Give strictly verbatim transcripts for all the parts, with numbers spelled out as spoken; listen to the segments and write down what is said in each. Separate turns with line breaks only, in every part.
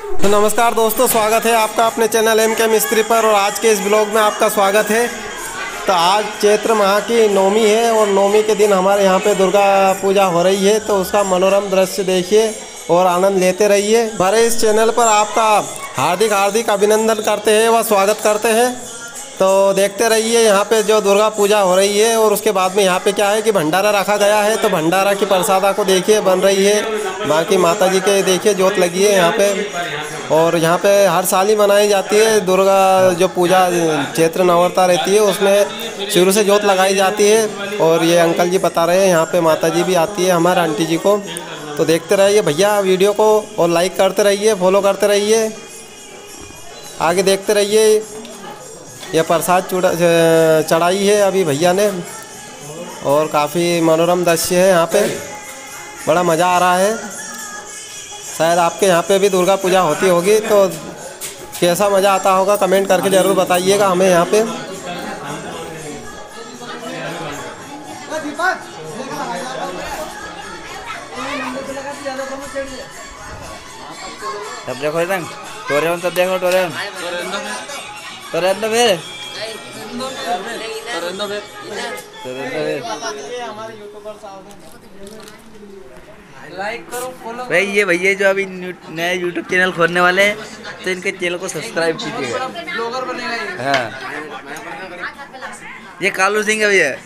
तो नमस्कार दोस्तों, स्वागत है आपका अपने चैनल एम के मिस्त्री पर। और आज के इस ब्लॉग में आपका स्वागत है। तो आज चैत्र माह की नौमी है और नौमी के दिन हमारे यहाँ पे दुर्गा पूजा हो रही है। तो उसका मनोरम दृश्य देखिए और आनंद लेते रहिए। हमारे इस चैनल पर आपका हार्दिक हार्दिक अभिनंदन करते हैं व स्वागत करते हैं। तो देखते रहिए यहाँ पे जो दुर्गा पूजा हो रही है। और उसके बाद में यहाँ पे क्या है कि भंडारा रखा गया है। तो भंडारा की प्रसादा को देखिए बन रही है। बाकी माता जी के देखिए जोत लगी है यहाँ पे। और यहाँ पे हर साल ही मनाई जाती है दुर्गा जो पूजा चैत्र नवरात्र रहती है, उसमें शुरू से जोत लगाई जाती है। और ये अंकल जी बता रहे हैं यहाँ पे माता जी भी आती है हमारे आंटी जी को। तो देखते रहिए भैया वीडियो को और लाइक करते रहिए, फॉलो करते रहिए, आगे देखते रहिए। यह प्रसाद चढ़ाई है अभी भैया ने और काफ़ी मनोरम दृश्य है यहाँ पे। बड़ा मज़ा आ रहा है। शायद आपके यहाँ पे भी दुर्गा पूजा होती होगी, तो कैसा मज़ा आता होगा कमेंट करके ज़रूर बताइएगा हमें यहाँ पे।
तब देखो इधर टोरेन, तब देखो टोरेन टोरेन तो फिर टोरेन तो फिर लाइक करो, फॉलो। भाई ये भैया जो अभी नया यूट्यूब चैनल खोलने वाले हैं, तो इनके चैनल को सब्सक्राइब कीजिएगा। ब्लॉगर बनेगा। हाँ, ये कालू सिंह है भैया।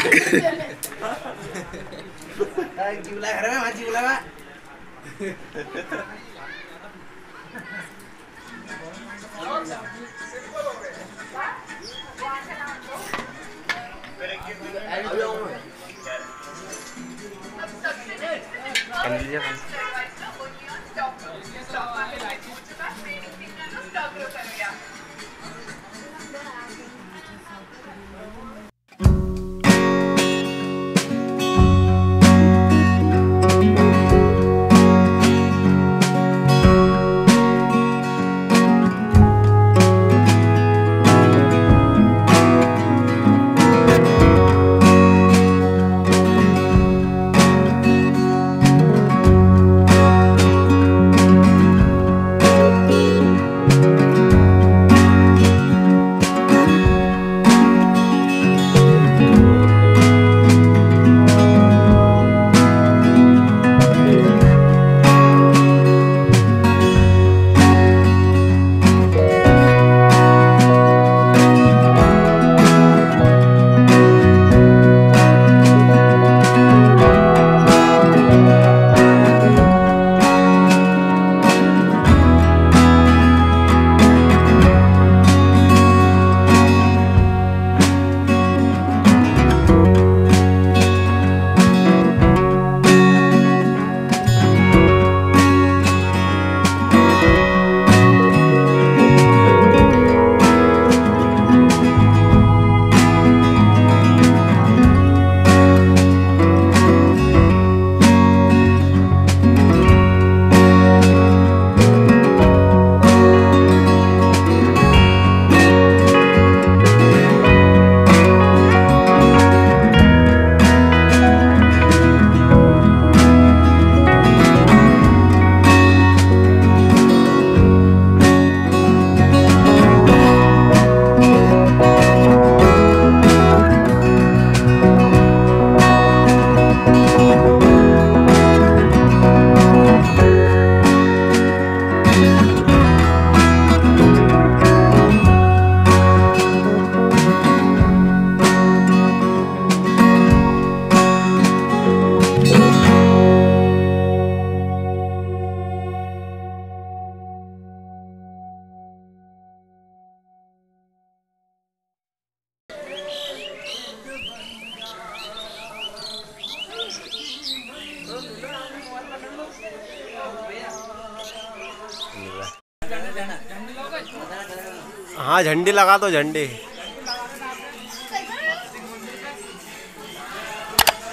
हाँ, झंडी लगा दो, झंडी।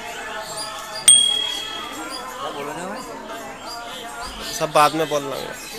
सब बाद में बोल रहा हूँ।